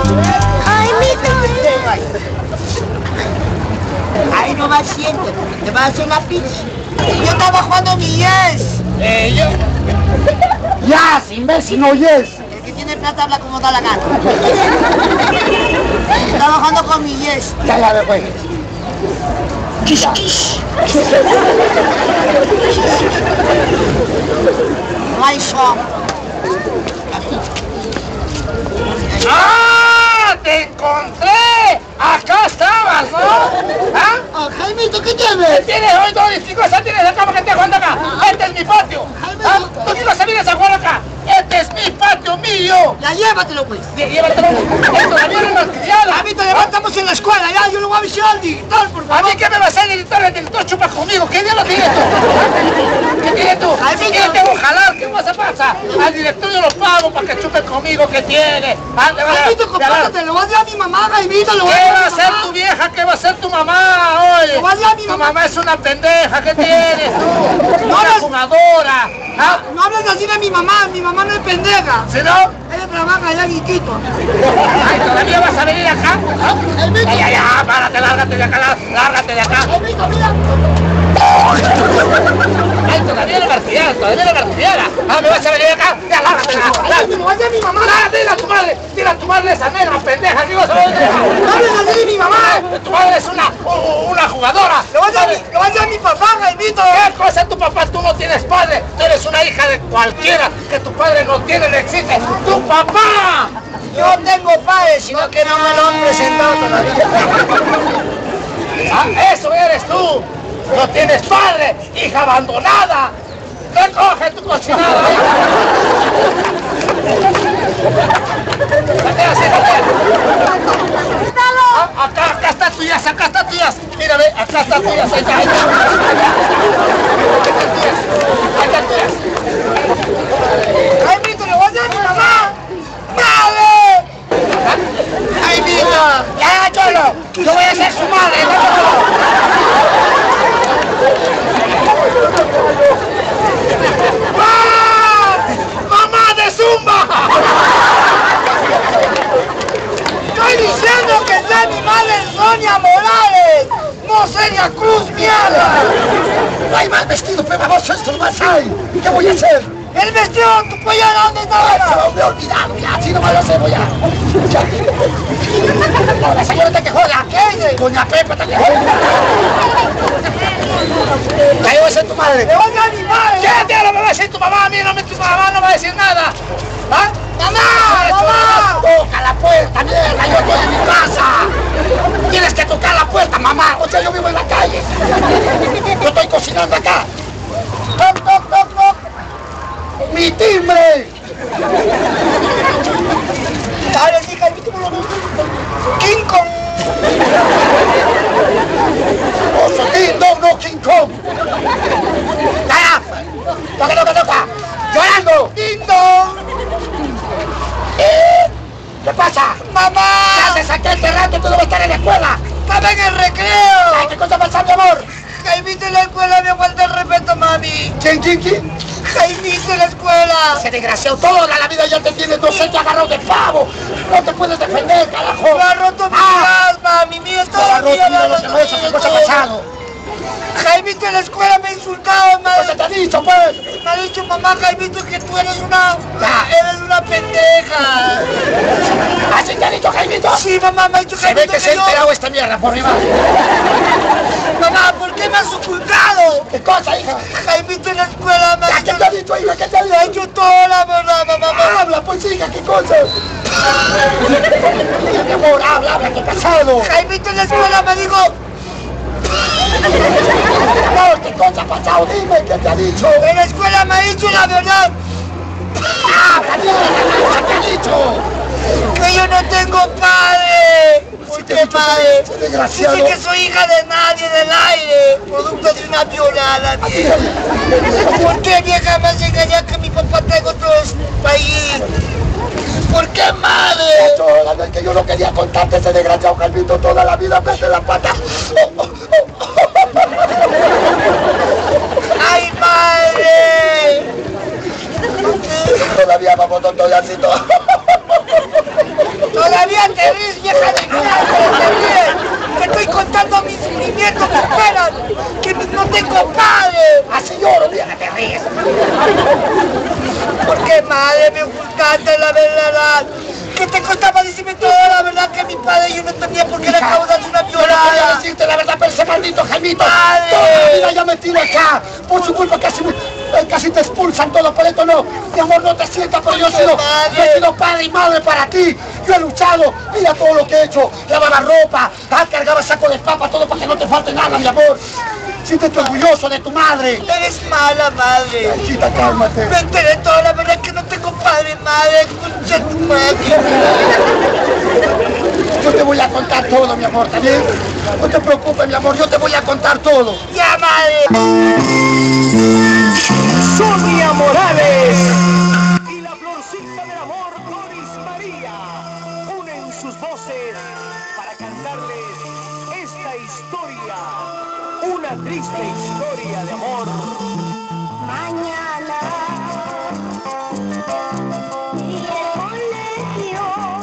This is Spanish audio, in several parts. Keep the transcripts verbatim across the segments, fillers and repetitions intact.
Jaimito. Ahí nomás siéntate, te vas a hacer una pizza. Yo estaba jugando mi yes. Eh, yo... Yes, imbécil, no yes. El que tiene plata habla como da la gana. Estaba jugando con mi yes. Ya, ya, me juegues. Kish, kish. My shop. ¡Ah! ¡Te encontré! ¡Acá estabas, ¿no? ¿Ah? Oh, Jaimito, ¿qué tienes? ¿Qué tienes hoy, Doris? ¿Qué cosa tienes acá para que estés jugando acá? ¡Este es mi patio! ¿Ah? ¿Tú qué cosa vienes a jugar acá? ¡Este es mi patio mío! Ya llévatelo, pues. Lle- Llévatelo. Esto también es malcriado. Jaimito, levantamos en la escuela, ya, yo lo voy a avisar al director, por ¿A favor. mí qué me vas a editar? El director chupa conmigo. ¿Qué diablos tienes tú? ¿Qué tienes tú? Jaimito. Si quieres tengo jalar, ¿qué pasa? pasa? Al director yo lo pago para que chupe conmigo. ¿Qué tiene? Ah, le va a- Jaimito, le va a- compárate, lo voy a decir a mi mamá, Jaimito, lo voy a ¿Qué decir va a a mi hacer mamá. tu vieja? ¿Qué va a hacer tu mamá? Oye, Le voy a decir a mi tu mamá. mamá es una pendeja. ¿Qué tienes tú? No, Una no. jugadora. ¿Ah? No hables así de mi mamá, mi mamá no es pendeja. ¿Sí no? Ella trabaja allá en Iquitos. Ay, ¿todavía vas a venir acá? ¿Ah? Ya, ya, ya, párate, lárgate de acá, lá- lárgate de acá. Jaimito, mira. Ay, todavía no martillada, todavía no martillada. Ah, ¿me vas a venir acá? Ya, lárgate de acá. Jaimito, lo voy a decir a mi mamá. Lárgate, dile a tu madre, dile a tu madre esa negra pendeja que vas a venir. No hables así de mi mamá. Tu madre es una, u- una jugadora. Lo voy a decir a mi, lo voy a decir a mi papá, Jaimito. ¿Qué cosa tu papá? Tú no tienes padre. Tú eres una hija de cualquiera que tu padre no tiene, le existe. ¡Tu papá! Yo tengo padre, sino que no me lo han presentado todavía. Ah, eso eres tú. No tienes padre, hija abandonada. Recoge tu cocinada. Batea, sí, batea. Ah, acá, acá está tuyas, acá está tuyas. Mírame, acá está tuyas. Ahí está, ahí está. Ahí está tuyas. Jaimito, le voy a decir a mi mamá. ¡Madre! Jaimito. Ya, Cholo. Yo voy a ser su madre, no ¡Ah! ¡Mamá de Zumba! Estoy diciendo que ese animal es Sonia Morales, no Celia Cruz, mierda. No hay más vestido, pero baboso, esto no más hay. ¿Qué voy a hacer? El vestido, tu pollera, ¿dónde está Se ahora? me he olvidado, ya, así no me lo sé, voy a... Ya. No, la señora está que juega. ¿Qué? Doña Pepa está que juega. Ya, yo voy a ser tu madre. Le voy a decir a mi madre. ¿Qué diablo me va a decir tu mamá? A mí no me, tu mamá no me va a decir nada. ¿Ah? ¡Mamá! ¡Mamá! Toca la puerta, mierda, yo estoy en mi casa. Tienes que tocar la puerta, mamá. O sea, yo vivo en la calle. Yo estoy cocinando acá. ¡Toc, toc, toc, toc! ¡Mi timbre! Ahora sí, Jaimito, por lo menos. King Kong. ¡Oso King Dong, no King Kong! ¡Ya! ¡Toca, toca, toca! ¡Llorando! Ding dong. ¿Eh? ¿Qué pasa? ¡Mamá! ¿Qué haces aquí este rato? Tú debes estar en la escuela. ¡Estaba en el Ay, recreo! ¿qué cosa pasa, mi amor? Jaimito en la escuela me falta el respeto, mami. ¿Quién, quién, quién? Jaimito en la escuela. Ese desgraciado toda la vida ya te tiene docente agarrado de pavo. No te puedes defender, carajo. Me ha roto mi Ah, gas, mami. Mira, te la todo roto, mira, no se mueve, esas cosas han pasado. Jaimito en la escuela me ha insultado, ¿Qué cosa te ha dicho, pues? Me ha dicho mamá, Jaimito, que tú eres una... Ya. Eres una pendeja. ¿Así te ha dicho, Jaimito? Sí, mamá, me ha dicho Se ve Jaimito que se ha yo... enterado esta mierda por mi madre. Mamá, ¿por qué me has ocultado? ¿Qué cosa, hija? Jaimito en la escuela me ha ¿Qué dicho... te ha dicho, hija? ¿Qué te ha Me ha dicho? dicho toda la verdad, mamá. mamá. Habla, pues, hija, ¿qué cosa? Mira, mi amor, habla, habla, ¿qué ha pasado? Jaimito en la escuela me dijo... No, ¿qué cosa ha pasado? Dime, ¿qué te ha dicho? En la escuela me ha dicho la verdad. ¡Habla, mierda! ¿Qué te ha dicho? Que yo no tengo padre. ¿Por Sí te he qué dicho, padre? ese desgraciado. Dice que soy hija de nadie del aire, producto de una violada, vieja. ¿Por qué, vieja, me has engañado que mi papá está en otro país? ¿Por qué, madre? Toda la vez que yo no quería contarte ese desgraciado Calvito toda la vida mete la pata. ¡Ay, madre! Todavía vamos tonto y así todo. Todavía qué te ríes, vieja de mierda? ¿Te ríes? Te estoy contando mis sentimientos que esperan, que no tengo padre. Así lloro, vieja, te ríes. ¿Por qué, madre, me ocultaste la verdad? ¿Qué te costaba decirme toda la verdad que mi padre yo no tenía por qué le acabo de hacer una violada? No quería decirte la verdad, pero ese maldito Jaimito. ¡Padre! Toda la vida ya metido acá. Por su culpa casi, casi te expulsan todo por esto. No, mi amor, no te sientas, pero yo he sido, yo he sido padre y madre para ti. Yo he luchado, mira todo lo que he hecho. Lavaba ropa, ah, cargaba saco de papa, todo para que no te falte nada, mi amor. Siéntete orgulloso de tu madre. Eres mala, madre. Chiquita, cálmate. Me enteré toda la verdad que no tengo padre, madre. Concha tu madre. Yo te voy a contar todo, mi amor, ¿está bien? No te preocupes, mi amor, yo te voy a contar todo. Ya, madre. Sonia Morales y la florcita del amor, Doris María, unen sus voces para cantarles esta historia, una triste historia de amor. Mañana y el colegio,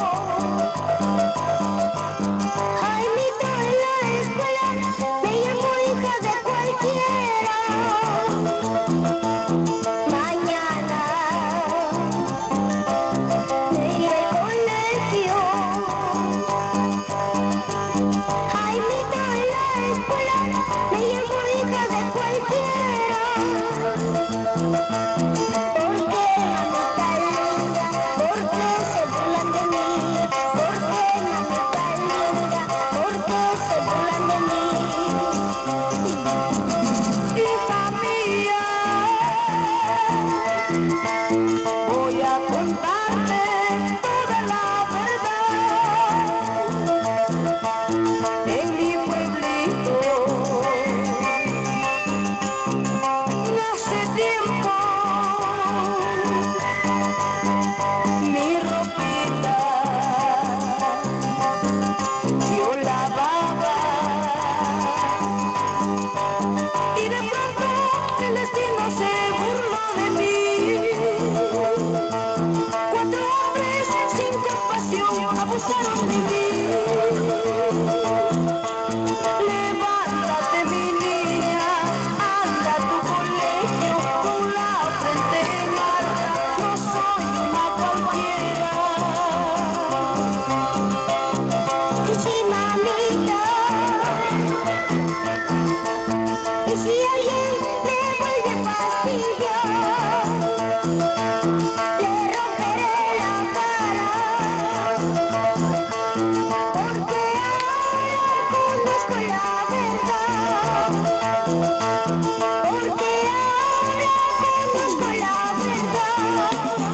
Jaimito en la escuela, me llamo hija de cualquiera. Mañana y el colegio, Jaimito en la escuela, me llamo hija de cualquiera. Voy a contarte toda la verdad. En mi pueblito hace tiempo mi ropita yo lavaba y de pronto el destino se burló de mí. Cuatro hombres sin compasión abusaron de mí. Levántate, mi niña, anda a tu colegio con la frente en alta. No soy una cualquiera. Y si mamita, y si alguien me vuelve a fastidiar, le romperé la cara, porque ahora conozco la verdad, porque ahora conozco la verdad.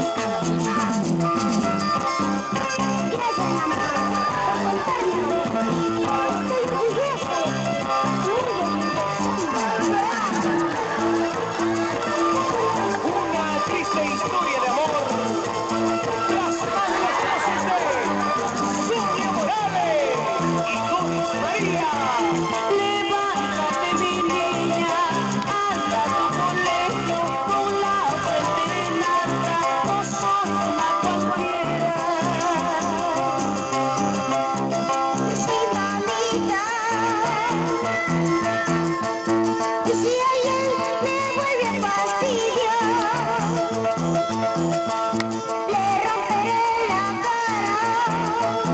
Gracias, mamá, por contarme. Estoy orgullosa, muy orgullosa. Una triste historia de amor, plasmando las voces de Sonia Morales y Doris María. Levántate, mi niña, anda a tu colegio con la frente en alta. No soy una cualquiera. Sí, mamita, y si alguien me vuelve a fastidiar, le romperé la cara,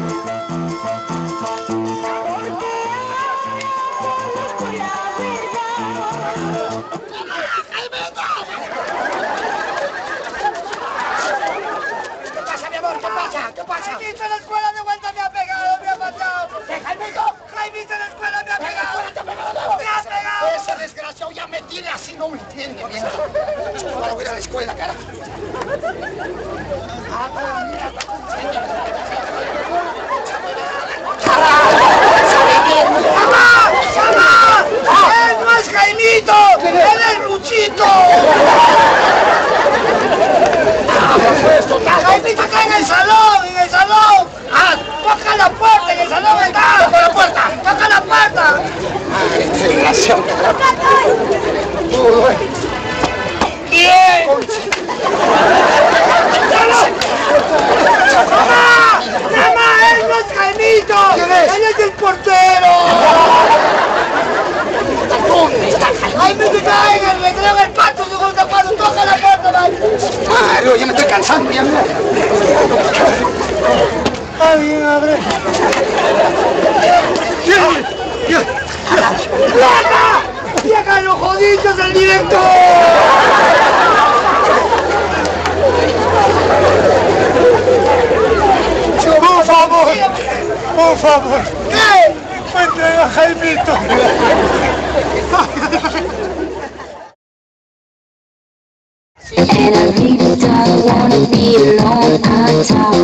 porque ahora conozco la verdad. ¿Qué pasa, mi amor? ¿Qué pasa? ¿Qué pasa? Jaimito en la escuela de vuelta me ha pegado, me ha matado. ¿Qué, Jaimito? Jaimito en la escuela me ha pegado. ¿Te ha pegado? Me ha pegado. Ese desgraciado ya me tiene así, no me entiende, mierda. Ahora voy a ir a la escuela, cara. Ah, no, mierda. ¡Mamá! ¡Mamá! ¡Él no es Jaimito! ¡Él es Luchito! ¡Jaimito está en el salón! ¡En el salón! ¡Ah! ¡Toca la puerta! ¡En el salón está! ¡Toca la puerta! ¡Toca la puerta! Ay, qué desgraciado. ¿Quién? ¡Mamá! ¡Mamá! ¡Él no es Jaimito! ¿Quién es? ¡Él es el portero! ¿Dónde está Jaimito? ¡Jaimito, traigan! ¡Me traigan el pato! ¡Yo con tapado! ¡Toca la puerta, man! Mario, ya me estoy cansando, ya me... ¡Alguien abre! ¿Quién? ¿Quién? ¡Plata! ¡Llega los jodidos del director! Por favor, por favor, ¿Qué? encuentren a Jaimito. And I really don't wanna be alone on top.